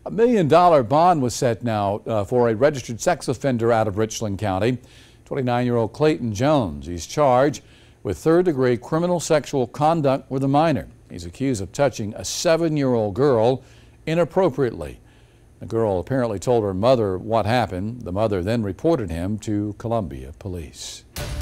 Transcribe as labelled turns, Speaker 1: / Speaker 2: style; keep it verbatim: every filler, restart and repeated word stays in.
Speaker 1: A million dollar bond was set now uh, for a registered sex offender out of Richland County, twenty-nine-year-old Clayton Jones. He's charged with third-degree criminal sexual conduct with a minor. He's accused of touching a seven-year-old girl inappropriately. The girl apparently told her mother what happened. The mother then reported him to Columbia police.